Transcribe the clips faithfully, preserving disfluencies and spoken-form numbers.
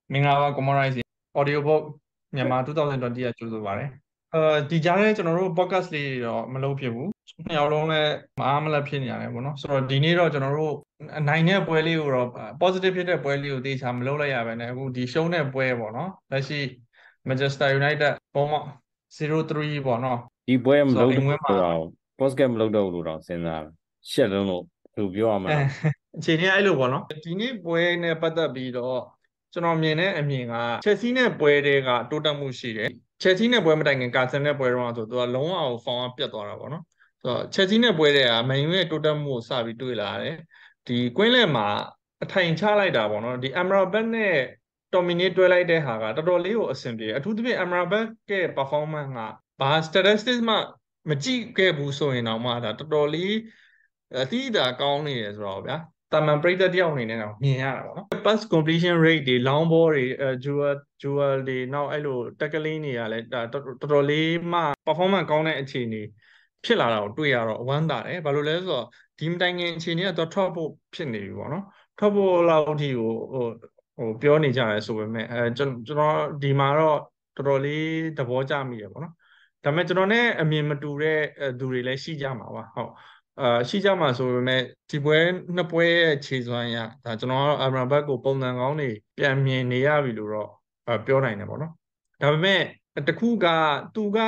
မင်္ဂလာပါ Commodore Audiobook မြန်မာtwenty twenty ကကြိုဆိုပါတယ်အဲဒီကြားထဲကျွန်တော်တို့ podcast လေးတွေတော့မလုပ်ဖြစ်ဘူးနှစ်ယောက်လုံးလည်းမအားမလပ်ဖြစ်နေရတယ်ပေါ့နော်ဆိုတော့ဒီနေ့တော့ကျွန်တော်တို့အနိုင်တဲ့ပွဲလေးကိုတော့ positive ဖြစ်တဲ့ပွဲလေးကိုသေချာမလုပ်လိုက်ရဘဲနဲ့အခုဒီရှုံးတဲ့ပွဲပေါ့နော်လက်ရှိ Manchester United ပုံမှန်zero three ပေါ့နော်ဒီပွဲမလုပ်တော့ဘူးတော့ podcast မလုပ်တော့ဘူးလို့တော့စဉ်းစားရှက်လုံးလို့သူပြောရမှာအခြေအနေအဲ့လိုပေါ့နော်ဒီနေ့ပွဲနဲ့ပတ်သက်ပြီးတော့ကျွန်တော်မြင်တဲ့အမြင်ကချက်စီနဲ့ပွဲတွေကတိုးတက်မှုရှိတယ်ချက်စီနဲ့ပွဲမတိုင်ခင်ကာဆန်နဲ့ပွဲတော့ဆိုသူကလုံးဝအောင်ဖောင်းအောင်ပြတ်သွားတာပေါ့နော်ဆိုတော့ချက်စီနဲ့ပွဲတွေကမန်ယူရဲ့တိုးတက်မှုကိုစပြီးတွေ့လာတယ်ဒီကွင်းလယ်မှာအထိုင်ချလိုက်တာပေါ့နော်ဒီ Amrabat နဲ့ dominate တွဲလိုက်တဲ့ဟာကတော်တော်လေးကိုအဆင်ပြေတယ်အထူးသဖြင့် Amrabat ရဲ့ performance ကဘာ statistics မှမကြည့်ခဲ့ဘူးဆိုရင်တော့မှဒါတော်တော်လေးအတိအကျကောင်းနေတယ်ဆိုတော့ဗျာတာမန်ပရိသတ်တယောက်အနေနဲ့တော့မြင်ရတာပေါ့နော် pass completion rate တွေ long ball တွေ dual dual တွေနောက်အဲ့လို tackling တွေကလည်းဒါတော်တော်လေးမှ performance ကောင်းတဲ့အခြေအနေဖြစ်လာတာကိုတွေ့ရတော့ဝမ်းသာတယ်ဘာလို့လဲဆိုတော့ဒီမတိုင်ခင်အခြေအနေကတော့ထွက်ဖို့ဖြစ်နေပြီပေါ့နော်ထွက်ဖို့လောက်အထိကိုဟိုဟိုပြောနေကြရဲဆိုပေမဲ့အဲကျွန်တော်ဒီမှာတော့တော်တော်လေးသဘောကျမိတယ်ပေါ့နော်ဒါပေမဲ့ကျွန်တော်နဲ့အမြင်မတူတဲ့သူတွေလည်းရှိကြမှာပါဟုတ်အာရှိကြမှာဆိုပေမဲ့ဒီပွဲနှစ်ပွဲရဲ့ခြေစွမ်းရဒါကျွန်တော်ကတော့ Amrabat ကိုပုံစံကောင်းတွေပြန်မြင်နေရပြီလို့တော့ပြောနိုင်တယ်ပေါ့နော်ဒါပေမဲ့တခုကသူက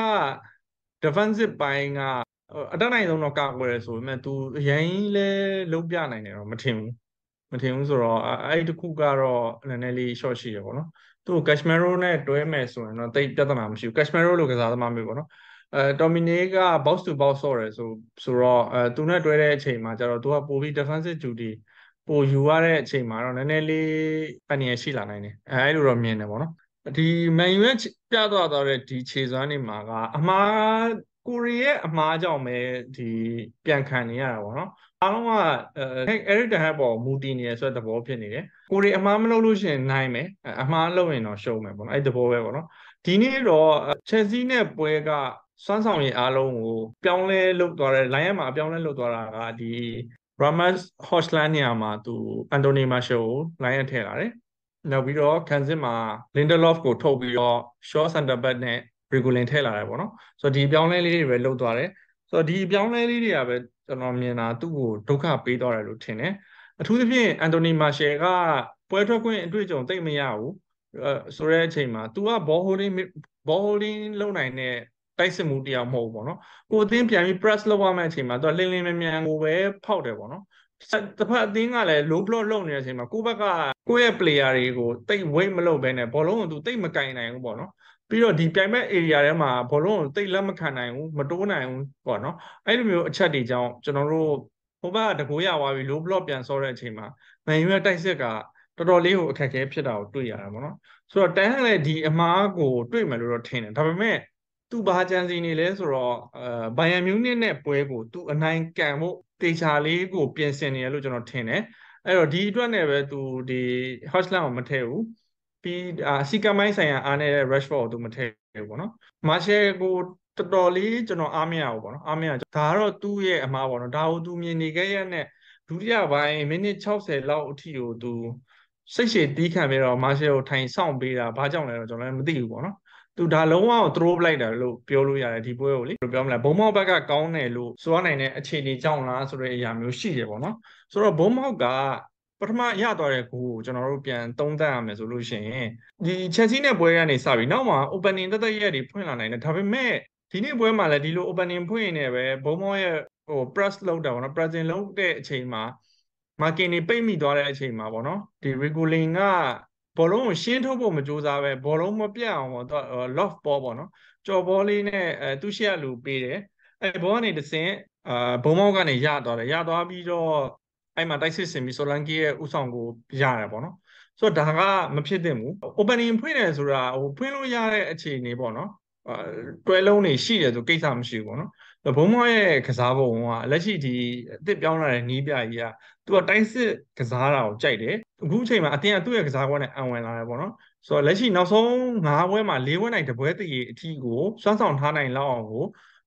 defensive ပိုင်းကအတတ်နိုင်ဆုံးတော့ကာကွယ်ရဆိုပေမဲ့သူအရင်လဲလုံးပြနိုင်တယ်တော့မထင်ဘူးမထင်ဘူးဆိုတော့အဲ့ဒီတခုကတော့နည်းနည်းလေး short ရှိရပေါ့နော်သူ Casemiro နဲ့တွဲမယ်ဆိုရင်တော့တိတ်ပြဿနာမရှိဘူး Casemiro လို့ကစားသမားမျိုးပေါ့နော်အဲ Dominic က box to box ဆော့တယ်ဆိုဆိုတော့အဲသူနဲ့တွဲတဲ့အချိန်မှာကျတော့သူကပိုပြီး defensive duty ပိုယူရတဲ့အချိန်မှာတော့နည်းနည်းလေးအနည်းရှိလာနိုင်တယ်အဲအဲ့လိုတော့မြင်တယ်ပေါ့နော်ဒီ Man U ရဲ့ပြသွားသွားတဲ့ဒီခြေစွမ်းတွေမှာကအမှားကိုရီရဲ့အမှားကြောင့်ပဲဒီပြန်ခံနေရတာပေါ့နော်အားလုံးကအဲ Eric Ten Hag ပေါ်မူတည်နေရဆိုတဲ့သဘောဖြစ်နေတယ်ကိုရီအမှားမလုပ်လို့ရှိရင်နိုင်မယ်အမှားလုပ်ရင်တော့ရှုံးမယ်ပေါ့နော်အဲ့သဘောပဲပေါ့နော်ဒီနေ့တော့ Chelsea နဲ့ပွဲကစွမ်းဆောင်ရည်အားလုံးကိုပြောင်းလဲလုပ်သွားတဲ့ line မှာအပြောင်းလဲလုပ်သွားတာကဒီ Ramos Hojlund နေရာမှာသူ Anthony Martial ကို line ထည့်လာတယ်နောက်ပြီးတော့ခံစစ်မှာ Lindelof ကိုထုတ်ပြီးတော့ short center back နဲ့ Regulin ထည့်လာတယ်ပေါ့နော်ဆိုတော့ဒီပြောင်းလဲလေးတွေပဲလုပ်သွားတယ်ဆိုတော့ဒီပြောင်းလဲလေးတွေကပဲကျွန်တော်မြင်တာသူ့ကိုဒုက္ခပေးသွားတယ်လို့ထင်တယ်အထူးသဖြင့် Anthony Martial ကပွဲထွက်ခွင့်အတွေ့အကြုံသိပ်မရဘူးအဲဆိုတဲ့အချိန်မှာ तू က ball holding ball holding လုပ်နိုင်တဲ့တိုက်စစ်မှုတရားမဟုတ်ဘူးပေါ့နော်ကိုအသင်းပြန်ပြီး press လုပ်ရမယ့်အချိန်မှာ तू ကလင်းလင်းမြန်မြန်ကိုပဲဖောက်တယ်ပေါ့နော်တစ်ဖက်အသင်းကလည်း low block လုပ်နေတဲ့အချိန်မှာကိုယ့်ဘက်ကကိုယ့်ရဲ့ player တွေကိုတိတ် weight မလုပ်ဘဲနဲ့ဘောလုံးကို तू တိတ်မကင်နိုင်ဘူးပေါ့နော်ပြီးတော့ဒီပြိုင်ဘက် area ထဲမှာဘောလုံးကိုတိတ်လက်မခံနိုင်ဘူးမတိုးနိုင်ဘူးပေါ့နော်အဲ့လိုမျိုးအချက်တွေကြောင့်ကျွန်တော်တို့ဟိုဘက်ကတကိုးရသွားပြီး low block ပြန်ဆော့တဲ့အချိန်မှာမန်ယူရဲ့တိုက်စစ်ကတော်တော်လေးကိုအခက်အခဲဖြစ်တာကိုတွေ့ရတာပေါ့နော်ဆိုတော့တန်းဟန်လည်းဒီအမားကိုတွေ့မယ်လို့တော့ထင်တယ်ဒါပေမဲ့သူဘာကြံစီနေလဲဆိုတော့အဲဘိုင်ယန်မြူးနစ်နဲ့ပွဲကိုသူအနိုင်ကန်ဖို့တေချာလေးကိုပြင်ဆင်နေရလို့ကျွန်တော်ထင်တယ်အဲ့တော့ဒီအတွက်နဲ့ပဲသူဒီ Hotline ကိုမထည့်ဘူးပြီးအာစီကမိုင်းဆိုင်ရာအားနေတဲ့ Rashford ကိုသူမထည့်ဘူးပေါ့နော် Martial ကိုတော်တော်လေးကျွန်တော်အားမရဘူးပေါ့နော်အားမရဒါကတော့သူ့ရဲ့အမှားပေါ့နော်ဒါကိုသူမြင်နေခဲ့ရတဲ့ဒုတိယပိုင်းမိနစ်sixtyလောက်အထိကိုသူစိတ်ရှည်တီးခံပြီးတော့ Martial ကိုထိုင်ဆောင်ပေးတာဘာကြောင့်လဲတော့ကျွန်တော်လည်းမသိဘူးပေါ့နော်သူဒါလုံးဝ throw လိုက်တာလို့ပြောလို့ရတယ်ဒီပွဲကိုလေဘယ်လိုပြောမလဲဘုံမောက်ဘက်ကကောင်းတယ်လို့ဆိုရနိုင်တဲ့အခြေအနေကြောင့်လားဆိုတဲ့အရာမျိုးရှိတယ်ပေါ့နော်ဆိုတော့ဘုံမောက်ကပထမရသွားတဲ့ဂိုးကိုကျွန်တော်တို့ပြန်သုံးသပ်ရမယ်ဆိုလို့ရှိရင်ဒီ Chelsea နဲ့ပွဲကနေစပြီးနောက်မှာ opening တသက်ရက်တွေဖွင့်လာနိုင်တယ်ဒါပေမဲ့ဒီနေ့ပွဲမှာလည်းဒီလို opening ဖွင့်နေပဲဘုံမောရဲ့ဟို press လုပ်တာပေါ့နော် pressing လုပ်တဲ့အချိန်မှာမာကင်နေပိတ်မိသွားတဲ့အချိန်မှာပေါ့နော်ဒီ Regulin ကဘောလုံးကိုရှင်းထုတ်ဖို့မကြိုးစားပဲဘောလုံးမပြတ်အောင်ပေါ့သူ loft ball ပေါ့နော်ကြော်ဘောလေးနဲ့အဲသူ့ရှေ့ကလူပေးတယ်အဲဘောကနေတဆင့်အာဘုံမောက်ကနေရသွားတယ်ရသွားပြီးတော့အဲ့မှာတိုက်စစ်ဆင်ပြီးဆိုလန်ကီရဲ့ဥဆောင်ကိုရတယ်ပေါ့နော်ဆိုတော့ဒါကမဖြစ်သင့်ဘူး opening ဖွင့်တယ်ဆိုတာဟိုဖွင့်လို့ရတဲ့အခြေအနေပေါ့နော်တွဲလုံးတွေရှိတယ်ဆိုကိစ္စမရှိဘူးပေါ့နော်ဘုံမောရဲ့ကစားပုံကလက်ရှိဒီအစ်စ်ပြောင်းလာတဲ့နီးပြကြီးကသူကတိုက်စစ်ကစားတာကိုကြိုက်တယ်အခုအချိန်မှာအတင်းကသူ့ရဲ့ကစားကွက်နဲ့အံဝင်လာတယ်ပေါ့နော်ဆိုတော့လက်ရှိနောက်ဆုံး၅ပွဲမှာ၄ပွဲနိုင်တစ်ပွဲတည်းအထိကိုစွမ်းဆောင်ထားနိုင်လောက်အောင်ကို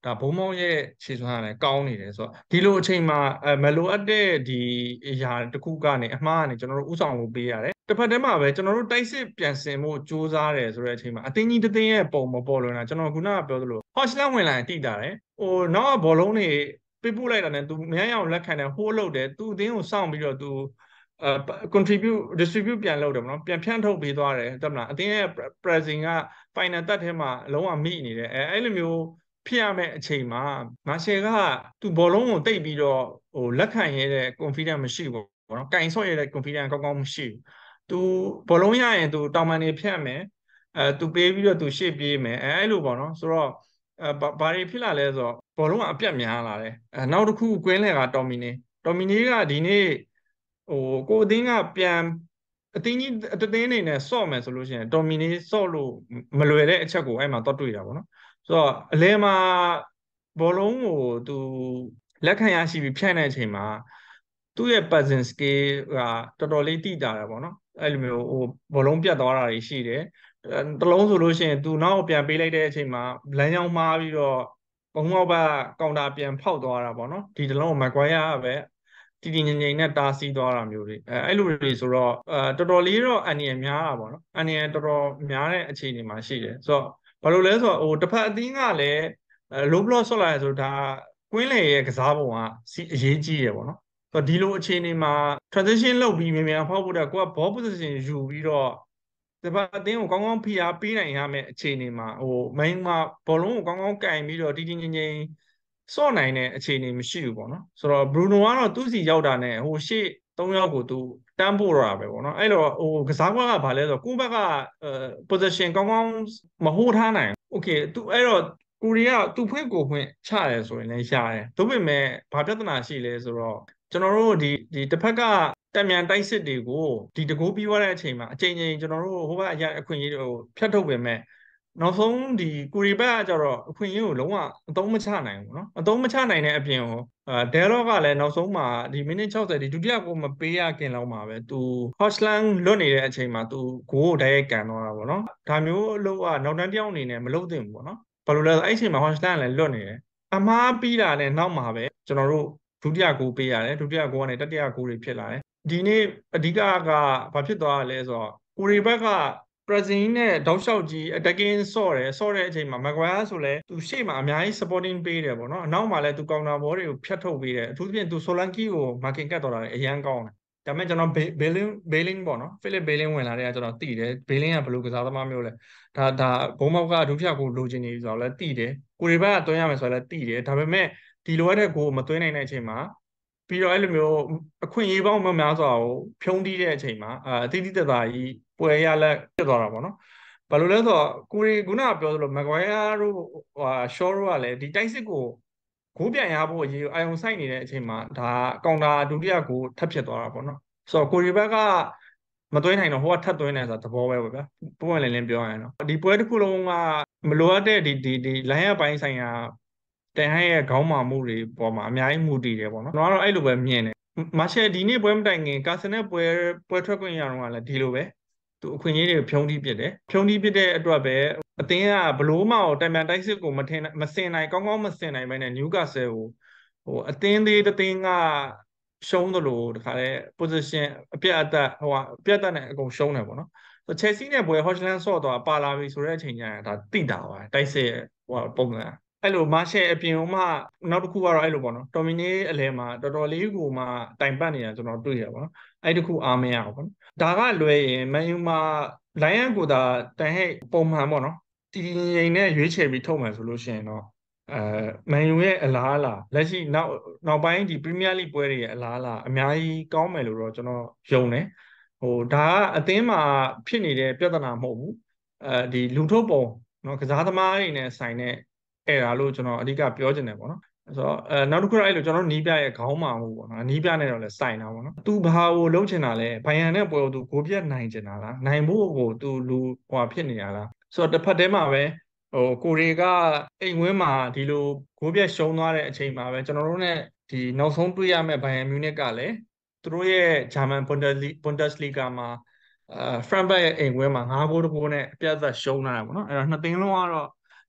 ဒါဘုံမောင်းရဲ့ခြေစွမ်းကလည်းကောင်းနေတယ်ဆိုတော့ဒီလိုအချိန်မှာအဲမလိုအပ်တဲ့ဒီအရာတစ်ခုကနေအမှားကနေကျွန်တော်တို့ဥဆောင်လို့ပေးရတယ်တစ်ဖက်တည်းမှာပဲကျွန်တော်တို့တိုက်စစ်ပြန်ဆင်ဖို့စူးစမ်းတယ်ဆိုတဲ့အချိန်မှာအတင်းကြီးတတင်းရဲ့ပုံမပေါ်လွင်တာကျွန်တော်ခုနကပြောသလို Hotline ဝင်လာရင်တိတာတယ်ဟိုနောက်ကဘောလုံးတွေပြပို့လိုက်တာနဲ့ तू မြန်းရအောင်လက်ခံတယ်ဟိုးလုပ်တယ် तू အတင်းကိုစောင့်ပြီးတော့ तू အဲ contribute distribute ပြန်လုပ်တယ်ဗောနော်ပြန်ဖြန့်ထုတ်ပေးသွားတယ်တမလားအတင်းရဲ့ pressing က final တက်ထဲမှာအလုံးဝမိနေတယ်အဲအဲ့လိုမျိုးဖြစ်ရမယ့်အချိန်မှာမာရှယ်ကသူဘောလုံးကိုတိတ်ပြီးတော့ဟိုလက်ခံရတဲ့ confidence မရှိဘူးပေါ့နော်ကင်ဆော့ရတဲ့ confidence ကောင်းကောင်းမရှိဘူးသူဘောလုံးရရင်သူတောင်ပန်နေဖြတ်မယ်အဲသူပေးပြီးတော့သူရှေ့ပြေးမယ်အဲအဲ့လိုပေါ့နော်ဆိုတော့အဲဘာတွေဖြစ်လာလဲဆိုတော့ဘောလုံးကအပြတ်များလာတယ်အဲနောက်တစ်ခုကွင်းလယ်ကတော်မီနေတော်မီနေကဒီနေ့ဟိုကိုအသင်းကပြန်အတင်းကြီးအတင်းနေနဲ့ဆော့မယ်ဆိုလို့ရှိရင်တော်မီနေဆော့လို့မလွယ်တဲ့အချက်ကိုအဲ့မှာတော့တွေ့တာပေါ့နော်ဆိုတော့အလဲမှာဘောလုံးကိုသူလက်ခံရရှိပြီးဖြန့်တဲ့အချိန်မှာသူ့ရဲ့ passing skill ကတော်တော်လေးတိတာတယ်ပေါ့နော်အဲ့လိုမျိုးဟိုဘောလုံးပြတ်သွားတာတွေရှိတယ်တလုံးဆိုလို့ရှိရင်သူနောက်ပြန်ပေးလိုက်တဲ့အချိန်မှာလမ်းကြောင်းမှားပြီးတော့ဘုံမောက်ဘက်ကောင်တာပြန်ဖောက်သွားတာပေါ့နော်ဒီတလုံးကိုမကွိုင်းရပဲတည်တည်ငြိမ်ငြိမ်နဲ့တားဆီးသွားတာမျိုးတွေအဲအဲ့လိုတွေဆိုတော့အဲတော်တော်လေးတော့အန်ရများတာပေါ့နော်အန်ရတော်တော်များတဲ့အခြေအနေမှာရှိတယ်ဆိုတော့ဘာလို့လဲဆိုတော့ဟိုတစ်ဖက်အသင်းကလည်း low block ဆော့လာရဆိုဒါကွင်းလေရဲ့ကစားပုံကအရေးကြီးရပေါ့နော်ဆိုတော့ဒီလိုအခြေအနေမှာ transition လုပ်ပြီးမြန်မြန်ဖောက်ဖို့တဲ့ကိုက ball position ယူပြီးတော့ဒီဘက်အသင်းကိုကောင်းကောင်းဖိအားပေးနိုင်ရမယ့်အခြေအနေမှာဟို main မှာဘောလုံးကိုကောင်းကောင်းကင်ပြီးတော့တည်တည်ငြိမ်ငြိမ်ဆော့နိုင်တဲ့အခြေအနေမရှိဘူးပေါ့နော်ဆိုတော့ Bruno ကတော့သူ့စီရောက်တာနဲ့ဟိုရှေ့သုံးယောက်ကိုသူတန်းပို့ရတာပဲပေါ့နော်အဲ့တော့ဟိုကစားကွက်ကဘာလဲဆိုတော့ကိုယ့်ဘက်ကအဲ position ကောင်းကောင်းမဟိုးထားနိုင် okay သူအဲ့တော့ကိုရီးယားသူဖွင့်ကိုဖွင့်ချတယ်ဆိုရင်လည်းရတယ်ဒါပေမဲ့ဘာပြဿနာရှိလဲဆိုတော့ကျွန်တော်တို့ဒီဒီတစ်ဖက်ကတက်မြန်တိုက်စစ်တွေကိုဒီတကူပြီးသွားတဲ့အချိန်မှာအချိန်ချင်းကျွန်တော်တို့ဟိုဘက်အရာအခွင့်အရေးတွေကိုဖျက်ထုတ်ပေမဲ့နောက်ဆုံးဒီကိုရီဘက်ကကျတော့အခွင့်အရေးကိုလုံးဝအသုံးမချနိုင်ဘူးเนาะအသုံးမချနိုင်တဲ့အပြင်ဟိုအဲဒဲလော့ကလည်းနောက်ဆုံးမှာဒီမိနစ်၆၀ဒီဒုတိယကိုမပေးရခင်လောက်မှာပဲသူ Hotline လွတ်နေတဲ့အချိန်မှာသူဂိုးကိုတိုက်ရိုက်ကန်သွားတာပေါ့နော်ဒါမျိုးအလုပ်ကနောက်တန်းတယောက်အနေနဲ့မလုပ်သင့်ဘူးပေါ့နော်ဘာလို့လဲဆိုအဲ့အချိန်မှာ Hotline လည်းလွတ်နေတယ်အမားပြီးတာနဲ့နောက်မှာပဲကျွန်တော်တို့ဒုတိယဂိုးပေးရတယ်ဒုတိယဂိုးကနေတတိယဂိုးတွေဖြစ်လာတယ်ဒီနေ့အဓိကကဘာဖြစ်သွားလဲဆိုတော့ကိုရီဘက်က pressing နဲ့တောက်လျှောက်ကြီး attacking ဆော့တယ်ဆော့တဲ့အချိန်မှာ Maguire ဆိုလဲသူရှေ့မှာအများကြီး supporting ပေးတယ်ပေါ့နော်အနောက်မှာလဲသူ counter ball တွေကိုဖျက်ထုတ်ပေးတယ်အထူးသဖြင့်သူ Solanke ကို marking ကတ်တော့တာအရန်ကောင်းတယ်ဒါပေမဲ့ကျွန်တော် Bailing Bailing ပေါ့နော် Philip Bailing ဝင်လာတဲ့ကကျွန်တော်သိတယ် Bailing ကဘယ်လိုကစားသမားမျိုးလဲဒါဒါဘုံမောက်ကဒုတိယကိုလိုချင်နေပြီဆိုတော့လဲသိတယ်ကိုရီဘက်ကတွန်းရမယ်ဆိုတော့လဲသိတယ်ဒါပေမဲ့ဒီလိုရတဲ့ကိုမသွင်းနိုင်တဲ့အချိန်မှာပြီးတော့အဲ့လိုမျိုးအခွင့်အရေးပေါင်းမများစွာကိုဖြုံးတီးတဲ့အချိန်မှာအာအတိအကျတာကြီးပွဲရလက်ဖြစ်သွားတာပေါ့နော်ဘာလို့လဲဆိုတော့ကိုရီခုနကပြောသလို Maguire တို့ဟို Shaw တို့ကလည်းဒီတိုက်စစ်ကိုဂိုးပြန်ရဖို့အရေးအာယုံဆိုင်နေတဲ့အချိန်မှာဒါကောင်တာဒုတိယကိုထပ်ဖြစ်သွားတာပေါ့နော်ဆိုတော့ကိုရီဘက်ကမသွင်းနိုင်တော့ဟိုကထပ်သွင်းတယ်ဆိုတာသဘောပဲပေါ့ဗျာပုံမှန်လင်းလင်းပြောရရင်တော့ဒီပွဲတစ်ခုလုံးကမလိုအပ်တဲ့ဒီဒီဒီ line ရပိုင်းဆိုင်ရာတန်ဟန်ရဲ့ခေါင်းမာမှုတွေပေါ်မှာအများကြီးမူတည်တယ်ပေါ့နော်ကျွန်တော်ကတော့အဲ့လိုပဲမြင်တယ်မာရှယ်ဒီနေ့ပွဲမတိုင်ခင်ကာဆန်နဲ့ပွဲပွဲထွက်ခွင့်ရတော့ကလည်းဒီလိုပဲသူအခွင့်အရေးတွေဖြုံးတီးပစ်တယ်ဖြုံးတီးပစ်တဲ့အတွက်ပဲအသင်းကဘလို့မှတိုင်ပန်တိုက်စစ်ကိုမထင်မစင်နိုင်ကောင်းကောင်းမစင်နိုင်ပဲနဲ့နျူကာဆယ်ကိုဟိုအသင်းသေးတစ်သင်းကရှုံးသလိုတခါလဲ position အပြတ်အသက်ဟိုအပြတ်အသက်နဲ့အကုန်ရှုံးတယ်ပေါ့နော်ဆိုချယ်ဆီနဲ့ပွဲ Hotline ဆော့တော့ပါလာပြီဆိုတဲ့အချိန်ကျရင်ဒါတိတာပါတိုက်စစ်ဟိုပုံစံအဲ့လိုမာရှယ်အပြင်မှနောက်တစ်ခုကတော့အဲ့လိုပေါ့နော်တော်မီနီအလဲမှာတော်တော်လေးကိုမှတိုင်ပတ်နေတာကျွန်တော်တွေ့ရပါတော့အဲ့တခုအားမရဘူးပေါ့နော်ဒါကလွယ်ရင်မန်ယူမှာလိုင်းယန်ကိုသာတန်ဟဲ့ပုံမှန်ပေါ့နော်တည်ငြိမ်နဲ့ရွေးချယ်ပြီးထုတ်မယ်ဆိုလို့ရှိရင်တော့အဲမန်ယူရဲ့အလားအလာလက်ရှိနောက်နောက်ပိုင်းဒီ Premier League ပွဲတွေရဲ့အလားအလာအများကြီးကောင်းမယ်လို့တော့ကျွန်တော်ယုံတယ်ဟိုဒါကအသင်းမှာဖြစ်နေတဲ့ပြဿနာမဟုတ်ဘူးအဲဒီလူထုတ်ပုံနော်ကစားသမားတွေနဲ့ဆိုင်တဲ့အဲ့ဒါလို့ကျွန်တော်အဓိကပြောချင်တယ်ပေါ့နော်ဆိုတော့အဲနောက်တစ်ခုတော့အဲ့လိုကျွန်တော်နီးပြရဲ့ခေါင်းမာမှုပေါ့နော်နီးပြနဲ့တော့လည်းစိုင်တာပေါ့နော်သူဘာကိုလုံးချင်တာလဲဘိုင်ယန်နဲ့ပွဲကိုသူဂိုးပြတ်နိုင်ချင်တာလားနိုင်ဖို့ကိုသူလူဟွာဖြစ်နေတာလားဆိုတော့တစ်ဖက်တည်းမှာပဲဟိုကိုရီကအိမ်ဝင်းမှာဒီလိုဂိုးပြတ်ရှုံးသွားတဲ့အချိန်မှာပဲကျွန်တော်တို့ ਨੇ ဒီနောက်ဆုံးတွေ့ရမယ့်ဘိုင်ယန်မြူနစ်ကလည်းသူတို့ရဲ့ဂျာမန်ဘွန်ဒက်စလီဂါမှာအာဖရန့်ဘတ်ရဲ့အိမ်ဝင်းမှာငါးဂိုးတဂိုးနဲ့အပြတ်သက်ရှုံးလာတာပေါ့နော်အဲ့တော့နှစ်သင်းလုံးကတော့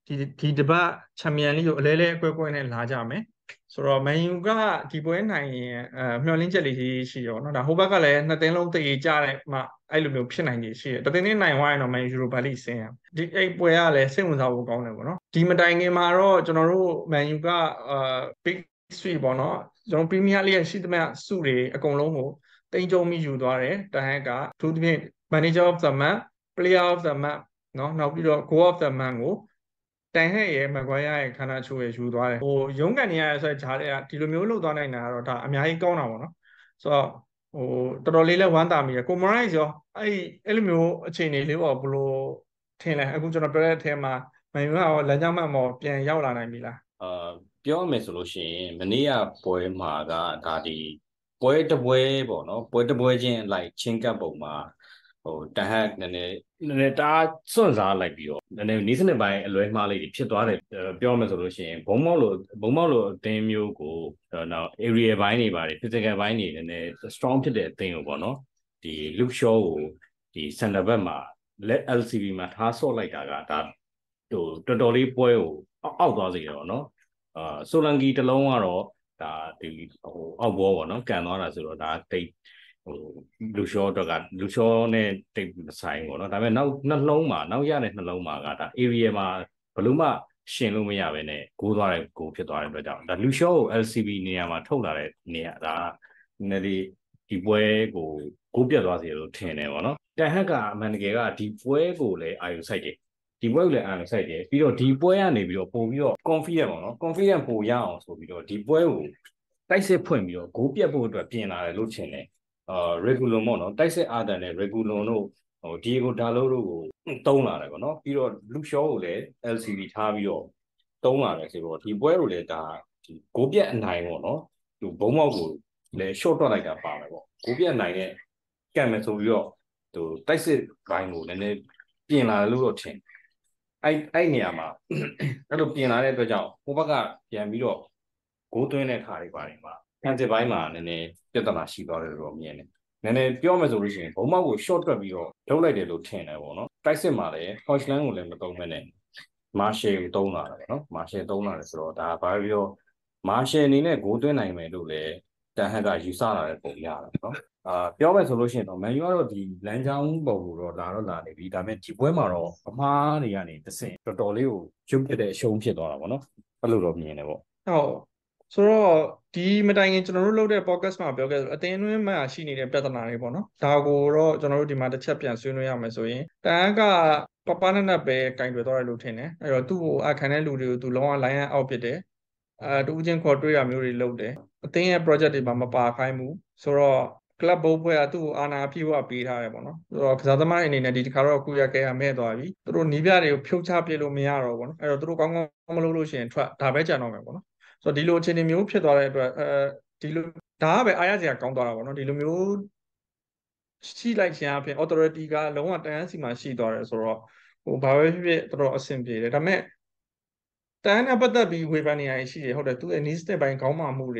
ဒီဒီတပတ်ချန်ပီယံလိကိုအလဲလဲအကွဲကွဲနဲ့လာကြမယ်ဆိုတော့မန်ယူကဒီပွဲနိုင်ရင်အဲမျှော်လင့်ချက်လေးရှိရောเนาะဒါဟိုဘက်ကလည်းနှစ်သင်းလုံးတည်ကြတဲ့မှအဲ့လိုမျိုးဖြစ်နိုင်ကြီးရှိတယ်တသင်းသင်းနိုင်သွားရင်တော့မန်ယူရိုပါလိဆင်းရဒီအဲ့ပွဲကလည်းစိတ်ဝင်စားဖို့ကောင်းတယ်ပေါ့နော်ဒီမတိုင်ခင်မှာတော့ကျွန်တော်တို့မန်ယူကအာ big three ပေါ့နော်ကျွန်တော်ပရီးမီးယားလိရဲ့ရှိသမျှစုတွေအကုန်လုံးကိုတိမ်ကြုံပြီးယူသွားတယ်တဟန်ကသူသဖြင့် manager of the month player of the month เนาะနောက်ပြီးတော့ goal of the month ကိုတိုင်ဟဲ့ရဲ့မကွာရရဲ့ခန္ဓာချိုးရဲ့ယူသွားတယ်ဟိုရုံးကန်နေရတဲ့ဆိုတဲ့ဂျားတွေကဒီလိုမျိုးလုပ်သွားနိုင်တာကတော့ဒါအများကြီးကောင်းတာပေါ့နော်ဆိုတော့ဟိုတော်တော်လေးလဲဝမ်းသာမိတယ်ကိုမရိုက်ရောအဲ့အဲ့လိုမျိုးအခြေအနေလေးပေါ့ဘလို့ထင်လဲအခုကျွန်တော်ပြောတဲ့အထဲမှာမန်ယူကရောလမ်းကြောင်းမှမော်ပြန်ရောက်လာနိုင်ပြီလားအာပြောမယ်ဆိုလို့ရှိရင်မနေ့ကပွဲမှာကဒါဒီပွဲတစ်ပွဲပေါ့နော်ပွဲတစ်ပွဲချင်းလိုက်ချင်းကပ်ပုံမှာဟိုတဟက်နည်းနည်းနည်းနည်းတားစွန့်စားလိုက်ပြီးတော့နည်းနည်းနီးစနစ်ပိုင်းအလွဲမှားလေးတွေဖြစ်သွားတယ်ပြောမယ်ဆိုလို့ရှိရင်ဘုံမောက်လို့ဘုံမောက်လို့အသင်းမျိုးကိုနောက် area ဘိုင်းတွေပါတယ် physical ဘိုင်းတွေနည်းနည်း strong ဖြစ်တဲ့အသင်းကိုပေါ့နော်ဒီ Luke Shaw ကိုဒီ center back မှာ let แอล ซี บี မှာထားဆော့လိုက်တာကဒါဟိုတော်တော်လေးပွဲကိုအောက်သွားစေရောနော်အာဆိုလန်ကီတလုံးကတော့ဒါဒီဟိုအောက်ဘောပေါ့နော်ကန်သွားတာဆိုတော့ဒါတိတ်ဟိုလူရှောတော့ကလူရှောနဲ့တိတ်မဆိုင်ပေါ့နော်ဒါပေမဲ့နောက်နှလုံးမှာနောက်ရတဲ့နှလုံးမှာကဒါ area မှာဘလို့မှရှင်လို့မရဘဲနဲ့ဂိုးသွားတဲ့ဂိုးဖြစ်သွားတဲ့အတွက်ကြောင့်ဒါလူရှောကို แอล ซี บี နေရာမှာထုတ်လာတဲ့နေရာဒါနည်းနည်းဒီပွဲကိုဂိုးပြတ်သွားစေလို့ထင်တယ်ပေါ့နော်တန်ဟက်ကအမှန်တကယ်ကဒီပွဲကိုလည်းအာရုံစိုက်တယ်ဒီပွဲကိုလည်းအာရုံစိုက်တယ်ပြီးတော့ဒီပွဲကနေပြီးတော့ပို့ပြီးတော့ confident ပေါ့နော် confident ပို့ရအောင်ဆိုပြီးတော့ဒီပွဲကိုတိုက်စစ်ဖွင့်ပြီးတော့ဂိုးပြတ်ဖို့အတွက်ပြင်လာတယ်လို့ထင်တယ်အာ regular ပေါ့နော်တိုက်စစ်အာဒန်နဲ့ regular တို့ဟို Diego Dalot တို့ကိုတုံးလာတယ်ပေါ့နော်ပြီးတော့ Luke Shaw ကိုလည်း แอล ซี บี ထားပြီးတော့တုံးလာတယ်ဆိုတော့ဒီပွဲကိုလည်းဒါဒီဂိုးပြတ်အနိုင်ပေါ့နော်သူဘုံမောက်ကိုလည်း short တွက်လိုက်တာပါမယ်ပေါ့ဂိုးပြတ်အနိုင်နဲ့ကတ်မယ်ဆိုပြီးတော့သူတိုက်စစ်ဘိုင်းကိုလည်းနည်းနည်းပြင်လာတယ်လို့တော့ထင်အဲ့အဲ့နေရာမှာအဲ့လိုပြင်လာတဲ့အတွက်ကြောင့်ဟိုဘက်ကပြန်ပြီးတော့ဂိုးသွင်းတဲ့ခါတွေပါတယ်မှာခံစစ်ပိုင်းမှာနည်းနည်းပြဿနာရှိသွားတယ်လို့မြင်တယ်နည်းနည်းပြောမယ်ဆိုလို့ရှိရင်ဘုံမောက်ကို short တွက်ပြီးတော့လုပ်လိုက်တယ်လို့ထင်တယ်ပေါ့နော်တိုက်စစ်မှာလည်း Hojland ကိုလည်းမသုံးမဲ့နဲ့ Marshall ကိုသုံးလာတယ်ပေါ့နော် Marshall သုံးလာတယ်ဆိုတော့ဒါဘာပြော Marshall အနေနဲ့ဂိုးသွင်းနိုင်မယ်လို့လည်းတန်ဟက်ကယူဆလာတဲ့ပုံရတယ်နော်အာပြောမယ်ဆိုလို့ရှိရင်တော့မန်ယူကတော့ဒီလမ်းကြောင်းပုံကိုတော့လာတော့လာနေပြီဒါပေမဲ့ဒီပွဲမှာတော့အမားတွေကနေတစ်ဆင့်တော်တော်လေးကိုရုပ်ပြတဲ့အရှုံးဖြစ်သွားတာပေါ့နော်အဲ့လိုတော့မြင်တယ်ပေါ့ဟုတ်ဆိုတော့ဒီမတိုင်ခင်ကျွန်တော်တို့လုပ်တဲ့ podcast မှာပြောခဲ့ဆိုအတင်းတွင်းမှာရှိနေတဲ့ပြဿနာတွေပေါ့နော်ဒါကိုတော့ကျွန်တော်တို့ဒီမှာတစ်ချက်ပြန်ဆွေးနွေးရမယ်ဆိုရင်တန်ကပပနနက်ပဲကင်တွယ်သွားတယ်လို့ထင်တယ်အဲ့တော့သူ့ကိုအခမ်းတဲ့လူတွေကိုသူလုံးဝ line အောက်ပစ်တယ်အဲတူးချင်းခေါ်တွေ့ရမျိုးတွေလုပ်တယ်အတင်းရဲ့ project တွေမှာမပါခိုင်းဘူးဆိုတော့ club ဘုတ်ဖွဲ့ကသူ့ကိုအာဏာအပြည့်အဝပေးထားတယ်ပေါ့နော်ဆိုတော့ကစားသမားအနေနဲ့ဒီတစ်ခါတော့ကုရကဲရမဲ့သွားပြီသူတို့နီးပြတွေကိုဖြုတ်ချပြလို့မရတော့ဘူးပေါ့နော်အဲ့တော့သူတို့ကောင်းကောင်းမလုပ်လို့ရှိရင်ထွက်ဒါပဲကြံတော့မယ်ပေါ့နော်ဆိုတော့ဒီလိုအခြေအနေမျိုးဖြစ်သွားတဲ့အတွက်အဲဒီလိုဒါကပဲအားရစရာကောင်းသွားတာပေါ့နော်ဒီလိုမျိုးရှိလိုက်ခြင်းအပြင် authority ကလုံးဝတန်းစီမှာရှိသွားတယ်ဆိုတော့ဟိုဘာပဲဖြစ်ဖြစ်တော်တော်အဆင်ပြေတယ်ဒါပေမဲ့တန်းနဲ့ပတ်သက်ပြီးဝေဖန်နေရရှိတယ်ဟုတ်တယ်သူရဲ့ needs တဲ့ပိုင်းခေါင်းမာမှုတွေ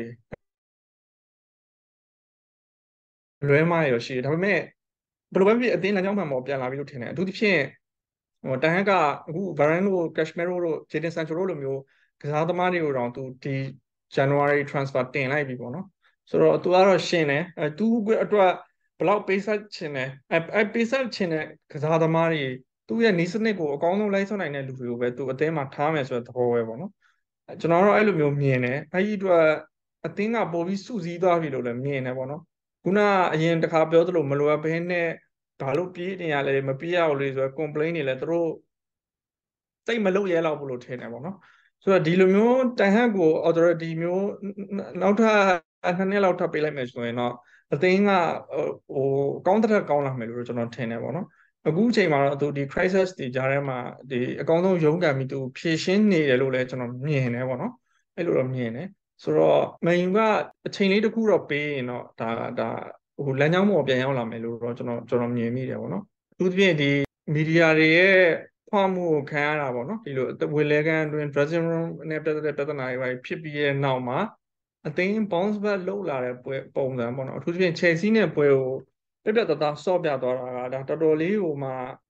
လွဲမှားရရှိတယ်ဒါပေမဲ့ဘယ်လိုပဲဖြစ်အသင်းလမ်းကြောင်းမှန်ပေါ်ပြန်လာပြီလို့ထင်တယ်အထူးသဖြင့်ဟိုတန်ဟက်ကအခု Varane တို့ Casemiro တို့ Jadon Sancho တို့လိုမျိုးကစားသမားတွေကိုတော့သူဒီ January transfer တင်လိုက်ပြီပေါ့နော်ဆိုတော့သူကတော့ရှင်းတယ်အဲသူအတွက်ဘလောက်ပေးဆက်ချင်တယ်အဲအဲပေးဆက်ချင်တဲ့ကစားသမားတွေသူ့ရဲ့နီးစနစ်ကိုအကောင်းဆုံးလိုက်ဆွနိုင်တဲ့လူတွေကိုပဲသူအသင်းမှာထားမယ်ဆိုတဲ့သဘောပဲပေါ့နော်ကျွန်တော်တော့အဲ့လိုမျိုးမြင်တယ်အဲ့ဒီအတွက်အသင်းကပိုပြီးစုစည်းသွားပြီလို့လည်းမြင်တယ်ပေါ့နော်ခုနအရင်တစ်ခါပြောသလိုမလိုအပ်ဘဲနဲ့ဘာလို့ပြေးနေရလဲမပြေးရဘူးလေဆိုတော့ complain တွေလည်းသူတို့စိတ်မလုပ်ရဲတော့ဘူးလို့ထင်တယ်ပေါ့နော်ဆိုတော့ဒီလိုမျိုးတန်ဟက်ကို authority မျိုးနောက်ထပ်နှစ်နှစ်လောက်ထပ်ပေးလိုက်မယ်ဆိုရင်တော့အသင်းကဟိုကောင်းတဲ့ကောင်းလာမယ်လို့ကျွန်တော်ထင်တယ်ပေါ့နော်အခုအချိန်မှာတော့သူဒီ crisis တွေကြားထဲမှာဒီအကောင်းဆုံးရုန်းကန်ပြီးသူဖြည့်ရှင်းနေတယ်လို့လည်းကျွန်တော်မြင်တယ်ပေါ့နော်အဲ့လိုတော့မြင်တယ်ဆိုတော့မန်ယူကအချိန်လေးတစ်ခုတော့ပေးရင်တော့ဒါဒါဟိုလမ်းကြောင်းပေါ်ပြန်ရောက်လာမယ်လို့တော့ကျွန်တော်ကျွန်တော်မြင်မိတယ်ပေါ့နော်အထူးသဖြင့်ဒီမီဒီယာတွေရဲ့ဖွားမှုကိုခံရတာပေါ့နော်ဒီလိုဝေလဲကန်အတွင်း dressing room နဲ့ပတ်သက်တဲ့ပြဿနာတွေဖြစ်ပြီးတဲ့နောက်မှာအသင်း bounce back လုပ်လာတဲ့ပွဲပုံစံပေါ့နော်အထူးသဖြင့် Chelsea နဲ့ပွဲကိုပြတ်ပြတ်သားသားဆော့ပြသွားတာကဒါတော်တော်လေးဟိုမှာ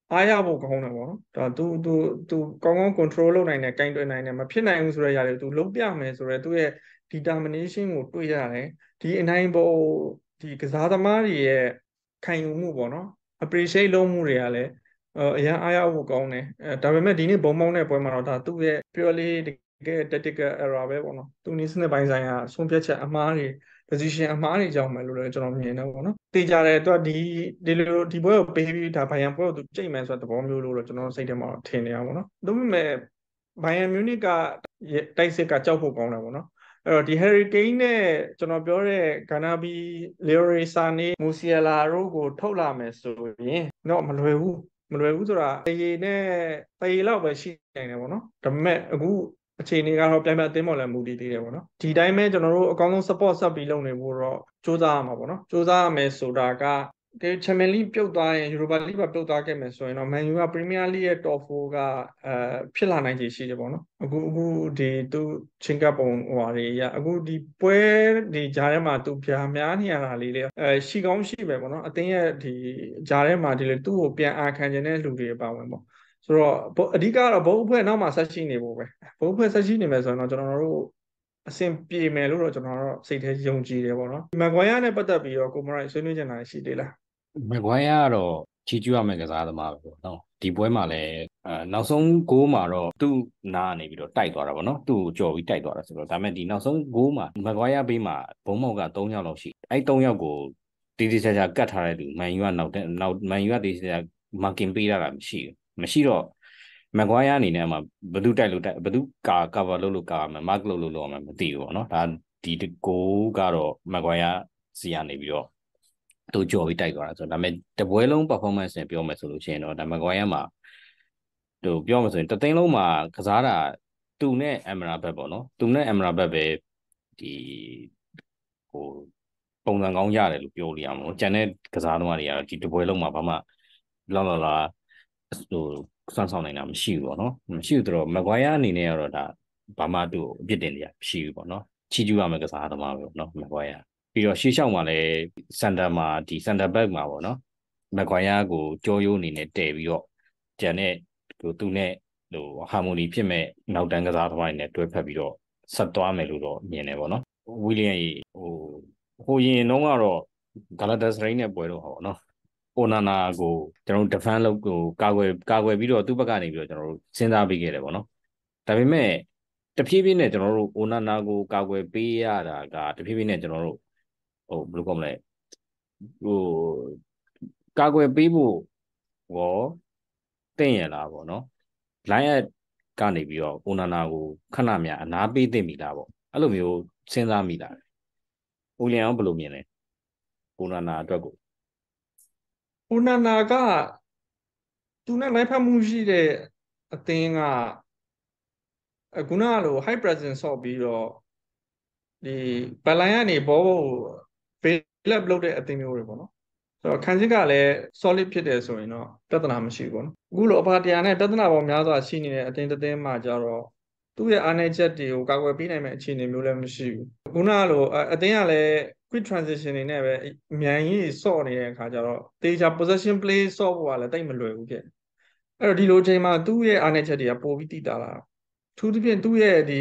အားရဖို့ကောင်းတယ်ပေါ့နော်ဒါ तू तू तू ကောင်းကောင်း control လုပ်နိုင်တယ်ကင်တွယ်နိုင်တယ်မဖြစ်နိုင်ဘူးဆိုတဲ့ຢာတွေ तू လုံးပြမယ်ဆိုတော့သူ့ရဲ့ determination ကိုတွေ့ရတယ်ဒီအနိုင်ပေါ်ဒီကစားသမားတွေရဲ့ခံယူမှုပေါ့နော် appreciate လုပ်မှုတွေကလည်းအရန်အားရဖို့ကောင်းတယ်အဲဒါပေမဲ့ဒီနေ့ဘုံပေါင်းတဲ့ပွဲမှာတော့ဒါသူ့ရဲ့ purely တကယ် tactical error ပဲပေါ့နော်သူနည်းစနစ်ပိုင်းဆိုင်ရာဆုံးဖြတ်ချက်အမှားတွေ position အမှားတွေကြောင့်ပဲလို့လည်းကျွန်တော်မြင်တယ်ပေါ့နော်တေးကြတယ်သူကဒီဒီလိုဒီပွဲကိုပေးပြီးဒါဘိုင်ယန်ပွဲကိုသူကြိတ်မယ်ဆိုတဲ့သဘောမျိုးလို့တော့ကျွန်တော်စိတ်ထဲမှာထင်နေရပါတော့ဒါပေမဲ့ဘိုင်ယန်မြူနစ်ကတိုက်စစ်ကကြောက်ဖို့ကောင်းတယ်ပေါ့နော်အဲ့တော့ဒီ Harry Kane နဲ့ကျွန်တော်ပြောတဲ့ဂါနာဘီ Leroy Sané Musiala တို့ကိုထုတ်လာမယ်ဆိုရင်တော့မလွယ်ဘူးမလွယ်ဘူးဆိုတာတရေနဲ့တရေလောက်ပဲရှိနိုင်တယ်ပေါ့နော်ဒါပေမဲ့အခုအခြေအနေကတော့ပြန်ပြန်အသင်းပေါ်လည်းမူတည်သေးတယ်ပေါ့နော်ဒီတိုင်းပဲကျွန်တော်တို့အကောင်းဆုံး support ဆက်ပြီးလုပ်နေဖို့တော့စူးစမ်းရမှာပေါ့နော်စူးစမ်းရမယ်ဆိုတာကဒီ Champions League ပြုတ်သွားရင် Europa League ပါပြုတ်သွားခဲ့မယ်ဆိုရင်တော့ Man U က Premier League ရဲ့ top four ကအဲဖြစ်လာနိုင်ခြေရှိတယ်ပေါ့နော်အခုအခုဒီသူချင်းကပ်ပုံဟိုဟာတွေရအခုဒီပွဲဒီဂျားထဲမှာသူပြာများနေရတာလေးလေအဲရှိကောင်းရှိပဲပေါ့နော်အတင်းရဲ့ဒီဂျားထဲမှာဒီလေသူ့ကိုပြန်အာခံခြင်းတဲ့လူတွေပါဝင်ပေါ့ဆိုတော့အဓိကတော့ဘုံအဖွဲ့နောက်မှာဆက်ရှိနေဖို့ပဲဘုံအဖွဲ့ဆက်ရှိနေမယ်ဆိုရင်တော့ကျွန်တော်တို့အဆင်ပြေမယ်လို့တော့ကျွန်တော်တို့စိတ်ထဲယုံကြည်တယ်ပေါ့နော်မကွာယာနဲ့ပတ်သက်ပြီးတော့ကိုမရိုက်ဆွေးနွေးချင်တာရှိသေးလားမကွာယာကတော့ချီကျူးရမယ့်ကစားသမားပဲပေါ့နော်ဒီပွဲမှာလည်းအဲနောက်ဆုံးဂိုးမှာတော့သူ့နားနေပြီးတော့တိုက်သွားတာပေါ့နော်သူ့ကိုကြော်ပြီးတိုက်သွားတာဆိုတော့ဒါပေမဲ့ဒီနောက်ဆုံးဂိုးမှာမကွာယာဘေးမှာဘုံမောက်က၃ယောက်လောက်ရှိအဲ့၃ယောက်ကိုတီတီချာချာကတ်ထားတဲ့သူမန်ယူကနောက်တဲ့နောက်မန်ယူကတီတီချာမာကင်ပေးရတာမရှိဘူးမရှိတော့မကွာယာအနေနဲ့မှာဘယ်သူတိုက်လို့တိုက်ဘယ်သူကာကာဗာလုပ်လို့ကာမယ်မားကလုပ်လို့လုပ်မယ်မသိဘူးပေါ့နော်ဒါဒီကိုကတော့မကွာယာစီကနေပြီးတော့သူကြော်ပြီးတိုက်သွားတာဆိုတော့ဒါပေမဲ့တပွဲလုံး performance နဲ့ပြောမယ်ဆိုလို့ရှိရင်တော့ဒါမကွာယာမှာသူပြောမှဆိုရင်တသိန်းလုံးမှာကစားတာသူနဲ့အမရာဘက်ပေါ့နော်သူနဲ့အမရာဘက်ပဲဒီဟိုပုံစံကောင်းရတယ်လို့ပြောလို့ရမှာပေါ့ကျန်တဲ့ကစားသမားတွေကတော့ဒီတပွဲလုံးမှာဘာမှလောက်လောက်လာဟိုစွမ်းဆောင်နိုင်တာမရှိဘူးပေါ့နော်မရှိဘူးတော့မကွာယာအနေနဲ့ကတော့ဒါဘာမှသူ့အပြစ်တင်တရားမရှိဘူးပေါ့နော်ချီးကျူးရမယ့်ကစားသမားပဲပေါ့နော်မကွာယာပြီးတော့ရှေ့လျှောက်မှာလည်းစန်တာမှာဒီစန်တာဘက်မှာပေါ့နော်မကွာယာကိုကြောရိုးအနေနဲ့တည်ပြီးတော့ကျန်တဲ့ဟိုသူနဲ့ဟိုဟာမိုနီဖြစ်မဲ့နောက်တန်းကစားသမားတွေနဲ့တွဲဖက်ပြီးတော့ဆက်သွားမယ်လို့တော့မြင်တယ်ပေါ့နော်ဝီလီယံကြီးဟိုဟိုရင်တော့ကတော့ဂါလာတာစရိတ်နဲ့ပွဲတော့ဟောနော်အိုနာနာကိုကျွန်တော်တို့ defend လုပ်ကိုကာကွယ်ကာကွယ်ပြီးတော့သူ့ဘက်ကနေပြီးတော့ကျွန်တော်တို့စဉ်းစားပေးခဲ့တယ်ပေါ့နော်ဒါပေမဲ့တဖြည်းဖြည်းနဲ့ကျွန်တော်တို့အိုနာနာကိုကာကွယ်ပေးရတာကတဖြည်းဖြည်းနဲ့ကျွန်တော်တို့ဟိုဘယ်လိုကောမလဲဟိုကာကွယ်ပေးဖို့ဟောတင့်ရလားပေါ့နော် line at ကနေပြီးတော့အိုနာနာကိုခဏမြအနာပေးသိမိလားပေါ့အဲ့လိုမျိုးစဉ်းစားမိလားဦးလျံအောင်ဘယ်လိုမြင်လဲအိုနာနာအတွက်ကိုအိုနာနာကသူနဲ့လိုက်ဖက်မှုရှိတဲ့အသင်းကခုနကလို high presence ဆော့ပြီးတော့ဒီဘလိုင်းကနေဘောကို build up လုပ်တဲ့အသင်းမျိုးတွေပေါ့နော်ဆိုတော့ခံစစ်ကလည်း solid ဖြစ်တယ်ဆိုရင်တော့ပြဿနာမရှိဘူးပေါ့နော်အခုလိုအဖာတရားနဲ့ပြဿနာပေါင်းများစွာရှိနေတဲ့အသင်းတစ်သင်းမှာကြတော့သူ့ရဲ့အားနည်းချက်တွေကိုကာကွယ်ပေးနိုင်မယ့်အခြေအနေမျိုးလည်းမရှိဘူးခုနကလိုအသင်းကလည်း quick transition တွေနဲ့ပဲအမြန်ကြီးဆော့နေတဲ့အခါကျတော့တေချာ possession play ဆော့ဖို့ကလည်းတိတ်မလွယ်ဘူးဖြစ်အဲ့တော့ဒီလိုအချိန်မှာသူ့ရဲ့အားနည်းချက်တွေကပိုပြီးတိတာလာထူးသဖြင့်သူ့ရဲ့ဒီ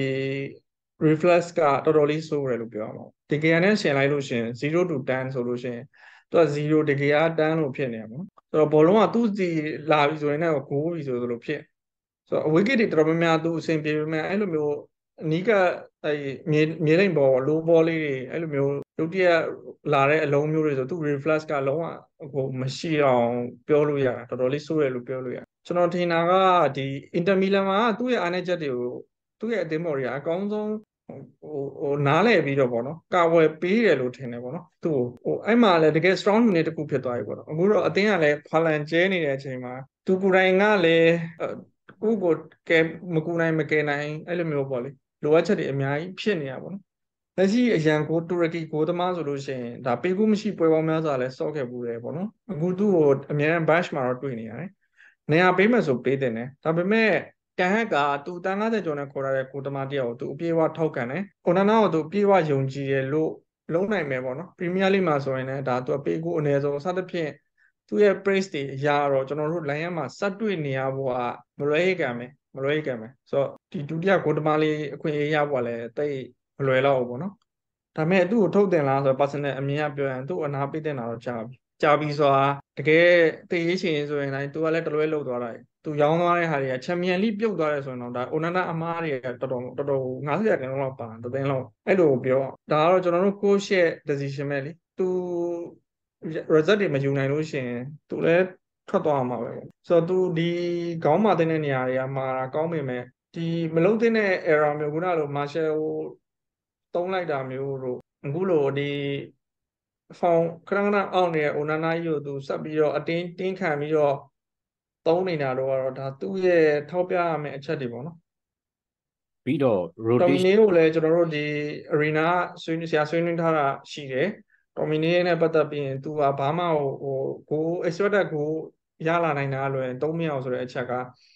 reflex ကတော်တော်လေးဆိုးတယ်လို့ပြောရမှာတကယ်နဲ့ရှင်လိုက်လို့ရှင်zero to ten ဆိုလို့ရှင်သူကzero တကယ်အား10လို့ဖြစ်နေမှာပေါ့ဆိုတော့ဘောလုံးကသူ့စီလာပြီဆိုရင်လည်းဂိုးပြီဆိုလိုဖြစ်ဆိုတော့အဝိကစ်တွေတော်တော်များများသူအဆင်ပြေပေမဲ့အဲ့လိုမျိုးအနီးကအဲ့မြေမြေလိမ့်ဘော low ball လေးတွေအဲ့လိုမျိုးဒုတိယလာတဲ့အလုံးမျိုးတွေဆိုသူ reflex ကလုံးဝဟိုမရှိအောင်ပြောလို့ရတာတော်တော်လေးဆိုးရလို့ပြောလို့ရကျွန်တော်ထင်တာကဒီ Inter Milan မှာသူ့ရဲ့အားနည်းချက်တွေကိုသူ့ရဲ့အသင်းမော်တွေကအကောင်းဆုံးဟိုဟိုနားလည်ပြီးတော့ဗောနော်ကာဝယ်ပေးတယ်လို့ထင်တယ်ဗောနော်သူ့ဟိုအဲ့မှာလည်းတကယ် strong unit တစ်ခုဖြစ်သွားပြီဗောနော်အခုတော့အသင်းကလည်းဖလန်ကျဲနေတဲ့အချိန်မှာသူကိုယ်တိုင်ကလည်းကိုကိုကဲမကူနိုင်မကဲနိုင်အဲ့လိုမျိုးဗောလေလိုအပ်ချက်တွေအများကြီးဖြစ်နေတာဗောနော်လက်ရှိအရန်ကိုတူရကီကိုသမားဆိုလို့ရှိရင်ဒါပေးကူးမရှိပွဲပေါင်းများစွာလဲစော့ခဲ့ဘူးတယ်ဗောနော်အခုသူ့ကိုအများအား bash မှာတော့တွေ့နေရတယ်နေရာပေးမယ်ဆိုပေးတယ်နဲ့ဒါပေမဲ့တန်ဟက်ကသူတန်50ကျော်နဲ့ခေါ်ရတဲ့ကိုသမားတယောက်ကိုသူအပြေးအဝထောက်ခံတယ်။အိုနာနာကိုသူအပြေးအဝယုံကြည်တယ်လို့လုံးနိုင်မယ်ပေါ့နော်။ပရီးမီးယားလိမှာဆိုရင်လည်းဒါသူအပေးကူအနည်းဆုံးစသဖြင့်သူ့ရဲ့ praise တွေအရာတော့ကျွန်တော်တို့ line မှာစတွေ့နေရဖို့ကမလွယ်ကံပဲမလွယ်ကံပဲဆိုတော့ဒီဒုတိယဂိုတမလေးအခွင့်အရေးရဖို့ကလည်းတိတ်မလွယ်တော့ဘူးပေါ့နော်ဒါပေမဲ့သူ့ကိုထုတ်တင်လားဆိုတော့ personal အမြင်ကပြောရင်သူ့အနာပေးတင်တာတော့ကြာပြီကြာပြီဆိုတာတကယ်တေးရေးရှင်ဆိုရင်တိုင်းသူကလည်းတလွဲလောက်သွားတာသူရောင်းသွားတဲ့ဟာတွေကချန်ပီယံလိပြုတ်သွားတယ်ဆိုရင်တော့ဒါအိုနနာအမားတွေကတော်တော်တော်တော်ငါးဆယ်ရာခိုင်နှုန်းလောက်ပါတသိန်းလောက်အဲ့လိုပြောဒါကတော့ကျွန်တော်တို့ coach ရဲ့ decision ပဲလေသူ result တွေမယူနိုင်လို့ရှိရင်သူလည်းထွက်သွားမှာပဲဆိုတော့သူဒီခေါင်းမာတဲ့နေရာတွေကမှာကောင်းပေမဲ့ဒီမလုံးတဲ့ error မျိုးခုနလို Marshall ကိုတုံးလိုက်တာမျိုးတို့အခုလိုဒီဖောင်ခဏခဏအောက်နေတဲ့ Onana ကြီးကိုသူဆက်ပြီးတော့အတင်းတင်းခံပြီးတော့တုံးနေတာတော့ကတော့ဒါသူ့ရဲ့ထောက်ပြရမယ့်အချက်တွေပေါ့နော်ပြီးတော့ rotation ကိုလည်းကျွန်တော်တို့ဒီ arena ဆွေးနွေးဆရာဆွေးနွေးထားတာရှိတယ်dominate နဲ့ပတ်သက်ပြီးရင် तू ကဘာမှဟိုဟိုကို expected ကိုရလာနိုင်တာလွယ်သုံးမရအောင်ဆိုတဲ့အချက်က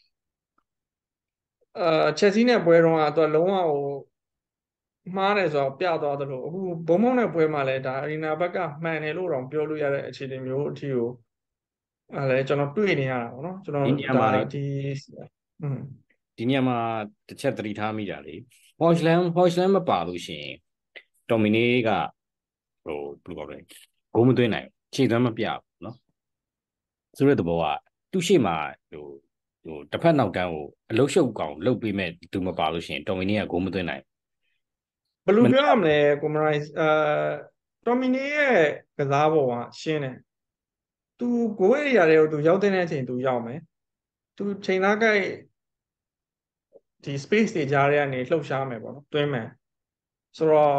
အာ Chelsea နဲ့ပွဲတော့က तू လုံးဝဟိုမှားတယ်ဆိုတော့ပြသွားသလိုအခုဘုံဘုံနဲ့ပွဲမှာလည်းဒါ arena ဘက်ကမှန်တယ်လို့တော့ပြောလို့ရတဲ့အခြေအနေမျိုးအထိကိုအဲလည်းကျွန်တော်တွေ့နေရတာပေါ့နော်ကျွန်တော်ဒါဒီอืมဒီညမှာတစ်ချက်သတိထားမိတာလေ Hojland Hojland မပါလို့ရှိရင် Dominate ကဟိုဘယ်လိုပြောလဲဂိုးမသွင်းနိုင်ခြေသွမ်းမပြဘူးเนาะဆိုတဲ့သဘောကသူ့ရှေ့မှာဟိုဟိုတစ်ဖက်နောက်တန်းကိုအလုရှုပ်ကောင်လုတ်ပေးမဲ့သူမပါလို့ရှိရင် Dominate ကဂိုးမသွင်းနိုင်ဘယ်လိုပြောရမလဲကိုမရိုင်းအာ Dominate ရဲ့ကစားပုံကရှင်းတယ်သူဂိုးဧရိယာတွေကိုသူရောက်တဲ့အချိန်သူရောက်မယ်သူချိန်သားကိုက်ဒီ space တွေကြားထဲကနေလှုပ်ရှားမယ်ပေါ့နော်တွင်းမယ်ဆိုတော့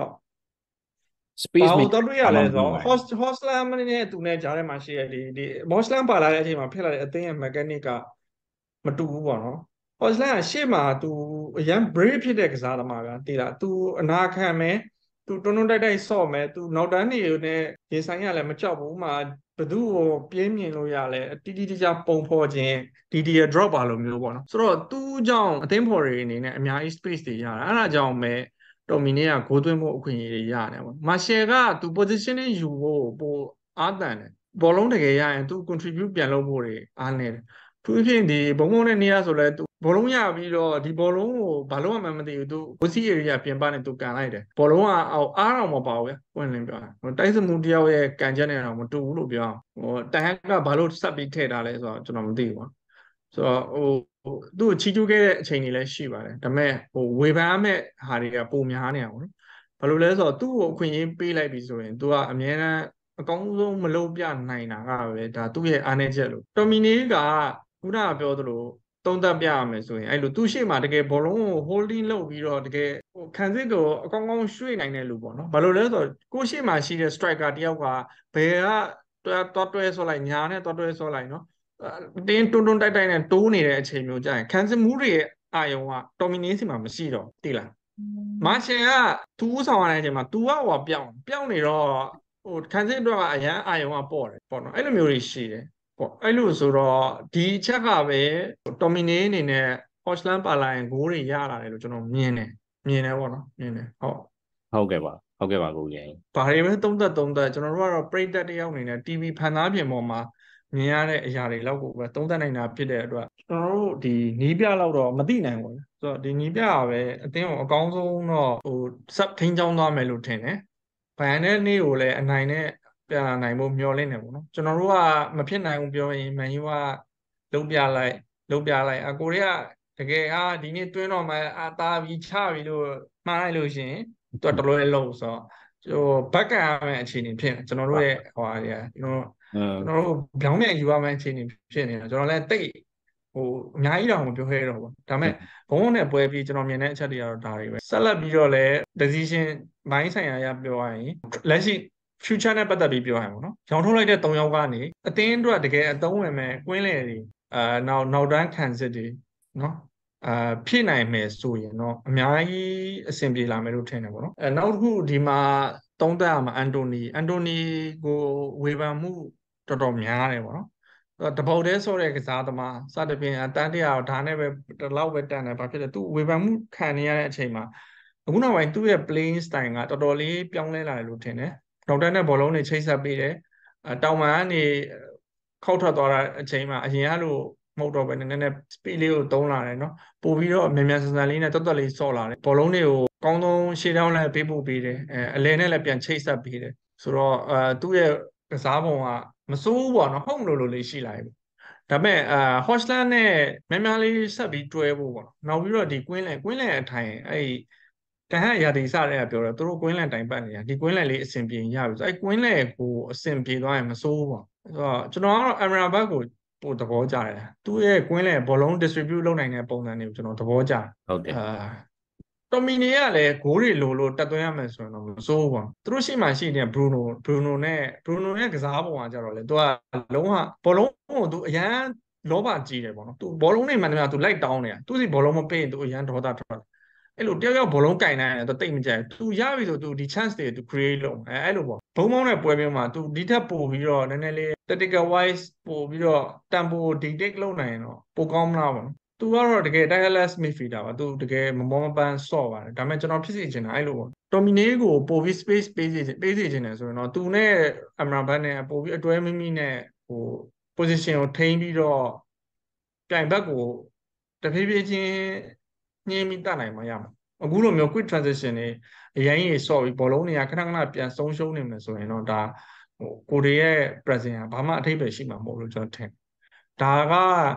space ဘာလို့တော့တွေ့ရလဲဆိုတော့ host hostlam နဲ့သူနဲ့ကြားထဲမှာရှိရဒီဒီ hostlam ပါလာတဲ့အချိန်မှာဖြစ်လာတဲ့အသင်းရဲ့ mechanic ကမတူဘူးပေါ့နော် hostlam ကရှေ့မှာသူအရန် brave ဖြစ်တဲ့ကစားသမားကတည်လားသူအနာခံမယ်သူတွန်းတွန်းတိုက်တိုက်ဆော့မယ်သူနောက်တန်းတွေနဲ့ရေဆိုင်ရလည်းမကြောက်ဘူးမှဘသူ့ကိုပြင်းမြင်လို့ရလဲတီတီတခြားပုံဖော်ခြင်းဒီဒီ drop ပါလို့မျိုးပေါ့နော်ဆိုတော့သူ့ကြောင့်အသင်းဖော်တွေအနေနဲ့အများကြီး space တွေရတာအဲ့ဒါကြောင့်ပဲDominate ကဂိုးသွင်းဖို့အခွင့်အရေးတွေရတယ်ပေါ့ Marshall ကသူ position နဲ့ယူဖို့ပိုအားတန်တယ်ဘောလုံးတကယ်ရရင်သူ contribute ပြန်လုပ်ဖို့တွေအားနေတယ်သူအဖြစ်ဒီဘုံဘုံနဲ့နေရဆိုလဲသူဘောလုံးရပြီးတော့ဒီဘောလုံးကိုဘာလို့မှမသိဘူးသူ O C area ပြင်ပနဲ့သူကန်လိုက်တယ်ဘောလုံးကအောက်အားတော့မပါဘူးဗျပွင့်လင်းပြောတာဟိုတိုက်စမှုတယောက်ရဲ့ကန်ချက်နဲ့တော့မတူဘူးလို့ပြောအောင်ဟိုတန်ဟက်ကဘာလို့ဆက်ပြီးထည့်ထားလဲဆိုတော့ကျွန်တော်မသိဘူးပေါ့ဆိုတော့ဟိုသူ့ကိုချီးကျူးခဲ့တဲ့အချိန်တွေလည်းရှိပါတယ်ဒါပေမဲ့ဟိုဝေဖန်မဲ့ဟာတွေကပုံများနေတာပေါ့နော်ဘာလို့လဲဆိုတော့သူ့ကိုအခွင့်အရေးပေးလိုက်ပြီဆိုရင်သူကအမြဲတမ်းအကောင်းဆုံးမလုပ်ပြနိုင်တာကပဲဒါသူ့ရဲ့အားနည်းချက်လို့ Dominate ကခုနကပြောသလိုသုံးသပ်ပြရမယ်ဆိုရင်အဲ့လိုသူ့ရှေ့မှာတကယ်ဘောလုံးကို holding လုပ်ပြီးတော့တကယ်ဟိုခံစစ်ကိုအကောင်းကောင်းရွှေ့နိုင်တဲ့လူပေါ့နော်ဘာလို့လဲဆိုတော့ကိုရှေ့မှာရှိတဲ့ striker တယောက်ကဘယ်ကတွဲတွဲတွဲဆိုလိုက်ညာနဲ့တွဲတွဲဆိုလိုက်နော်တင်းတွန်းတွန်းတိုက်တိုက်နဲ့တိုးနေတဲ့အချိန်မျိုးကြာရင်ခံစစ်မှုတွေရဲ့အာယုံက Dominate စီမှာမရှိတော့တိလားမာရှင်ကသူ့ဆောင်ရတဲ့အချိန်မှာ तू ကဟိုပြောင်းပြောင်းနေတော့ဟိုခံစစ်တော့အရန်အာယုံကပေါ့တယ်ပေါ့နော်အဲ့လိုမျိုးတွေရှိတယ်ပေါ့အဲ့လိုဆိုတော့ဒီချက်ကပဲ Dominate အနေနဲ့ Hotland ပါလာရင်ဂိုးတွေရလာတယ်လို့ကျွန်တော်မြင်တယ်မြင်တယ်ပေါ့နော်မြင်တယ်ဟုတ်ဟုတ်ကဲ့ပါဟုတ်ကဲ့ပါကိုကြီးဘာတွေပဲသုံးသက်သုံးသက်ကျွန်တော်တို့ကတော့ပရိသတ်တယောက်အနေနဲ့ တီဗီ ဖန်သားပြင်ပေါ်မှာမြင်ရတဲ့အရာတွေလောက်ကိုပဲသုံးသပ်နိုင်တာဖြစ်တဲ့အတွက်ကျွန်တော်တို့ဒီနီးပြလောက်တော့မသိနိုင်ဘူးဆိုတော့ဒီနီးပြကပဲအတင်းကိုအကောင်းဆုံးတော့ဟိုစပ်ထိန်းချောင်းသွားမယ်လို့ထင်တယ်။ဘိုင်နဲ့နေ့ကိုလည်းအနိုင်နဲ့ပြန်လာနိုင်ဖို့မျှော်လင့်နေပေါ့နော်။ကျွန်တော်တို့ကမဖြစ်နိုင်ဘူးပြောရင်မန်ယူကလုံးပြလိုက်လုံးပြလိုက်အကိုရီးယားတကယ်အားဒီနေ့တွင်းတော့မှအာတာပြီးချပြီးလို့မှားလိုက်လို့ရှင်သူကတလွဲလုံးဆိုတော့ဟိုဘက်ကရမယ့်အခြေအနေဖြစ်နေကျွန်တော်တို့ရဲ့ဟိုဟာတွေကကျွန်တော်ကျွန်တော်တို့ပြောင်းပြန်ယူရမယ့်အခြေအနေဖြစ်နေတာကျွန်တော်လည်းတိတ်ဟိုအများကြီးတော့မပြောခဲ့တော့ဘူးဒါပေမဲ့ဘုံဘုံနဲ့ပွဲပြီးကျွန်တော်မြင်တဲ့အချက်တွေကတော့ဒါတွေပဲဆက်လက်ပြီးတော့လည်း decision ဘိုင်းဆိုင်ရာရပြောရရင်လက်ရှိ future နဲ့ပတ်သက်ပြီးပြောရရင်ပေါ့နော်ရောင်းထုတ်လိုက်တဲ့၃ယောက်ကနေအတင်းအတွက်တကယ်အသုံးဝင်မဲ့ကွင်းလေတွေအာနောက်နောက်တန်းခံစစ်တွေနော်အာဖြည့်နိုင်မယ်ဆိုရင်တော့အများကြီးအဆင်ပြေလာမယ်လို့ထင်တယ်ပေါ့နော်အဲနောက်တစ်ခုဒီမှာသုံးသပ်ရမှာအန်တိုနီအန်တိုနီကိုဝေဖန်မှုတော်တော်များတယ်ပေါ့နော်တပုတ်တည်းဆိုတဲ့ကစားသမားစသဖြင့်အတန်းတရားဒါနဲ့ပဲဒီလောက်ပဲတန်တယ်ဘာဖြစ်လဲသူဝေဖန်မှုခံနေရတဲ့အချိန်မှာအခုနောက်ပိုင်းသူ့ရဲ့ playing style ကတော်တော်လေးပြောင်းလဲလာတယ်လို့ထင်တယ်နောက်တန်းနဲ့ဘောလုံးတွေချိတ်ဆက်ပေးတယ်တောင်ပန်ကနေခောက်ထွက်သွားတဲ့အချိန်မှာအရင်ကလို့မဟုတ်တော့ပဲနည်းနည်း speed လေးကိုသုံးလာတယ်နော်ပို့ပြီးတော့မြန်မြန်ဆန်ဆန်လေးနဲ့တွတ်တွတ်လေးဆော့လာတယ်ဘောလုံးတွေကိုကောင်းဆုံးရှေ့တောင်းလည်းပေးပို့ပေးတယ်အဲအလဲနဲ့လည်းပြန်ချိတ်ဆက်ပေးတယ်ဆိုတော့အဲသူ့ရဲ့ကစားပုံကမစိုးဘူးပေါ့နော်ဟုတ်မလို့လို့လေးရှိလာပြီဒါပေမဲ့အာ Hotspur နဲ့များများလေးဆက်ပြီးတွဲဖို့ပေါ့နောက်ပြီးတော့ဒီ Queensland Queensland အထိုင်အဲ့တဟန်ရာဒီစတဲ့ပြောတော့သူတို့ Queensland တိုင်ပတ်နေတာဒီ Queensland လေးအဆင်ပြေရပြီဆိုအဲ့ Queensland ကိုအဆင်ပြေသွားရင်မစိုးဘူးပေါ့ဆိုတော့ကျွန်တော်ကတော့ Amrabat ကိုပို့သဘောကျတယ်သူ့ရဲ့ Queensland ဘောလုံး distribute လုပ်နိုင်တဲ့ပုံစံတွေကိုကျွန်တော်သဘောကျတယ်ဟုတ်တယ်အာတော်မီနီကလည်းဂိုးတွေလိုလို့တက်သွင်းရမယ်ဆိုရင်တော့မစိုးဘူးပေါ့သူတို့ရှိမှရှိနေဘရူနိုဘရူနိုနဲ့ဘရူနိုနဲ့ကစားပုံကကြတော့လေသူကလုံးဝဘောလုံးကိုသူအရန်လောဘကြီးတယ်ပေါ့နော်သူဘောလုံးတွေမှန်တယ်သူလိုက်တောင်းနေတာသူစီဘောလုံးမပေးရင်သူအရန်ဒေါသထွက်အဲ့လိုတယောက်ယောက်ဘောလုံးကင်နိုင်တယ်သူတိတ်မကြိုက်သူရပြီဆိုသူဒီ chance တွေသူ create လုပ်အဲအဲ့လိုပေါ့ဘုံမောင်းတဲ့ပွဲမျိုးမှာသူဒီထက်ပိုပြီးတော့နည်းနည်းလေး tactical wise ပိုပြီးတော့ tempo dictate လုပ်နိုင်ရင်တော့ပိုကောင်းမလားပေါ့နော်သူကတော့တကယ် tireless midfielder ပါသူတကယ်မမောမပန်းဆော့ပါတယ်ဒါပေမဲ့ကျွန်တော်ဖြစ်စီချင်တာအဲ့လိုပေါ့တော်မီနီကိုပိုပြီး space ပေးစီပေးစီချင်တယ်ဆိုရင်တော့သူနဲ့ Amrabat နဲ့ပိုပြီးအတွဲမိမိနဲ့ဟို position ကိုထိန်းပြီးတော့ပြိုင်ဘက်ကိုတဖြည်းဖြည်းချင်းညှင်းပြီးတတ်နိုင်မှာရမှာအခုလိုမျိုး quick transition တွေအရင်ကြီးဆော့ပြီးဘောလုံးတွေကခဏခဏပြန်ဆုံးရှုံးနေမယ်ဆိုရင်တော့ဒါဟိုကိုရီးရဲ့ present ကဘာမှအထိပ္ပယ်ရှိမှာမဟုတ်လို့ကျွန်တော်ထင်ဒါက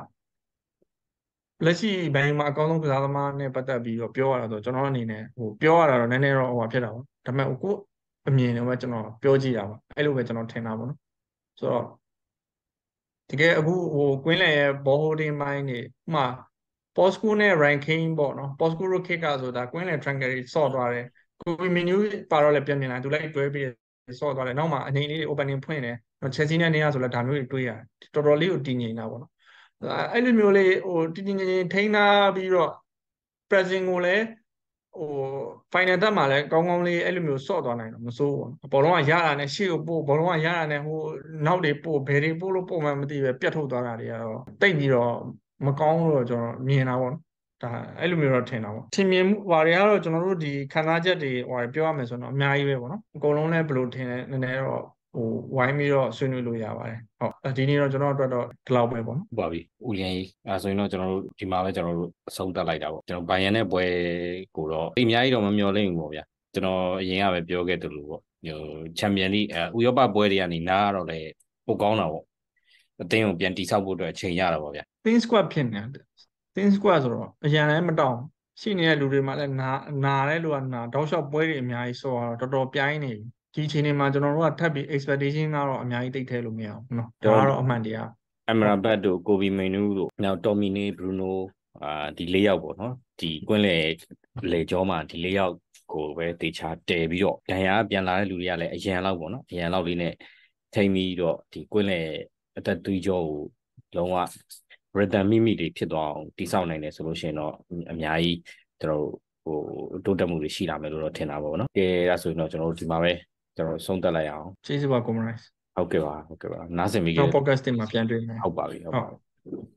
လက်ရှိဘန်မှာအကောင်းဆုံးကစားသမားနဲ့ပတ်သက်ပြီးတော့ပြောရတာဆိုကျွန်တော်အနေနဲ့ဟိုပြောရတာတော့နည်းနည်းတော့ဟိုဖြစ်တာပေါ့ဒါပေမဲ့ကိုအမြင်နဲ့ပဲကျွန်တော်ပြောကြည့်တာပါအဲ့လိုပဲကျွန်တော်ထင်တာပေါ့နော်ဆိုတော့တကယ်အခုဟိုကွင်းလယ်ရဲ့ ball holding mind နေဥမာ Posco နဲ့ ranking ပေါ့နော် Posco တို့ kick ကဆိုတာကွင်းလယ် triangle ဆော့သွားတယ်ကိုဗီမီနူးပါတော့လည်းပြန်မြင်လာသူလိုက်တွဲပြီးဆော့သွားတယ်နောက်မှအနေလေးတွေ opening ဖွင့်တယ် Chelsea နဲ့နေရဆိုလည်းဒါမျိုးတွေတွေးရတယ်တော်တော်လေးကိုတည်ငြိမ်တာပေါ့နော်အဲ့လိုမျိုးလေးဟိုတည်တည်ငြိမ်ငြိမ်ထိန်းထားပြီးတော့ pressing ကိုလည်းဟို final တက်မှာလည်းကောင်းကောင်းလေးအဲ့လိုမျိုးဆော့သွားနိုင်တော့မစိုးဘူးဘောလုံးကရတာနဲ့ရှေ့ကိုပို့ဘောလုံးကရတာနဲ့ဟိုနောက်တွေပို့ဘယ်တွေပို့လို့ပို့မှမသိပဲပြတ်ထုတ်သွားတာတွေကတော့တိတ်ပြီးတော့မကောင်းလို့ကျွန်တော်မြင်တာပေါ့နော်ဒါအဲ့လိုမျိုးတော့ထင်တာပေါ့ထင်မြင်မှုဘာတွေကတော့ကျွန်တော်တို့ဒီခံစားချက်တွေဟိုပြောရမယ်ဆိုတော့အများကြီးပဲပေါ့နော်အကုန်လုံးလည်းဘယ်လိုထင်လဲနည်းနည်းတော့ဟိုဝိုင်းပြီးတော့ဆွေးနွေးလို့ရပါတယ်ဟုတ်ဒီနေ့တော့ကျွန်တော်အတွက်တော့ဒီလောက်ပဲပေါ့နော်ဟုတ်ပါပြီဦးလင်းကြီးအဲဆိုရင်တော့ကျွန်တော်တို့ဒီမှာပဲကျွန်တော်တို့အဆုံးသတ်လိုက်တာပေါ့ကျွန်တော်ဘိုင်ယန်နဲ့ပွဲကိုတော့အများကြီးတော့မမျှော်လင့်ဘူးပေါ့ဗျာကျွန်တော်အရင်ကပဲပြောခဲ့သလိုပေါ့ဟိုချန်ပီယံလိအဲဥရောပပွဲတွေကနေနားတော့လေပိုကောင်းတာပေါ့အသင်းကိုပြန်တိဆောက်ဖို့အတွက်အချိန်ရတာပေါ့ဗျာ thin squad ဖြစ်နေတယ် thin squad ဆိုတော့အရင်လည်းမတောင်းရှိနေတဲ့လူတွေမှလည်းနာနာတဲ့လူကနာတောက်လျှောက်ပွဲတွေအများကြီးဆော့တော့တော်တော်ပြိုင်းနေပြီဒီအချိန်မှာကျွန်တော်တို့ကထပ်ပြီး expectation ကတော့အများကြီးတိတ်ထဲလို့မရဘူးเนาะဒါကတော့အမှန်တရား Amrabat တို့ကိုဗီမီနူးတို့နောက်တော်မီနီဘရူနိုအာဒီ၄ယောက်ပေါ့နော်ဒီကွင်းလေလေကြောမှာဒီ၄ယောက်ကိုပဲတေချာတဲပြီးတော့ဒဏ်ရာပြန်လာတဲ့လူတွေကလည်းအရန်လောက်ပေါ့နော်အရန်လောက်လေးနဲ့ထိမ့်ပြီးတော့ဒီကွင်းလေအသက်သွေးကြောကိုလုံးဝ rhythm မိမိတွေဖြစ်သွားအောင်တိဆောက်နိုင်တယ်ဆိုလို့ရှိရင်တော့အများကြီးကျွန်တော်ဟိုတိုးတက်မှုတွေရှိလာမယ်လို့တော့ထင်တာပေါ့နော်ကဲအဲဆိုရင်တော့ကျွန်တော်တို့ဒီမှာပဲကျွန်တော်ဆုံးသက်လိုက်အောင်ကျေးဇူးပါ Comrades ဟုတ်ကဲ့ပါဟုတ်ကဲ့ပါနားဆင်မိခဲ့နောက် podcast တင်မှာပြန်တွေ့မယ်ဟုတ်ပါပြီဟုတ်ပါပြီ